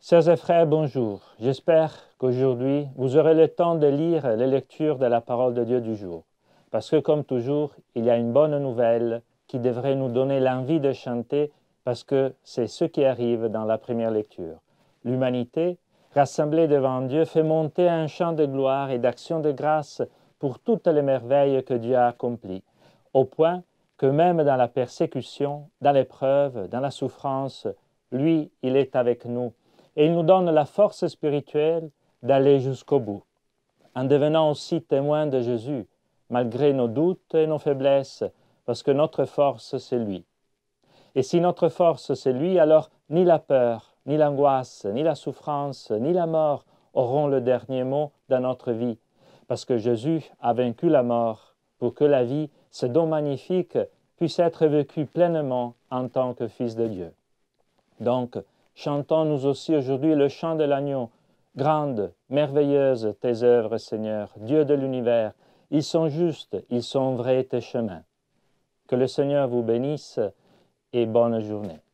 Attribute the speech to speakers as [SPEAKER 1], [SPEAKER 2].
[SPEAKER 1] Sœurs et frères, bonjour. J'espère qu'aujourd'hui, vous aurez le temps de lire les lectures de la parole de Dieu du jour. Parce que, comme toujours, il y a une bonne nouvelle qui devrait nous donner l'envie de chanter parce que c'est ce qui arrive dans la première lecture. L'humanité, rassemblée devant Dieu, fait monter un chant de gloire et d'action de grâce pour toutes les merveilles que Dieu a accomplies, au point que même dans la persécution, dans l'épreuve, dans la souffrance, lui, il est avec nous. Et il nous donne la force spirituelle d'aller jusqu'au bout, en devenant aussi témoins de Jésus, malgré nos doutes et nos faiblesses, parce que notre force, c'est lui. Et si notre force, c'est lui, alors ni la peur, ni l'angoisse, ni la souffrance, ni la mort auront le dernier mot dans notre vie, parce que Jésus a vaincu la mort pour que la vie, ce don magnifique, puisse être vécue pleinement en tant que Fils de Dieu. Donc, chantons nous aussi aujourd'hui le chant de l'agneau. Grandes, merveilleuses tes œuvres, Seigneur, Dieu de l'univers. Ils sont justes, ils sont vrais tes chemins. Que le Seigneur vous bénisse et bonne journée.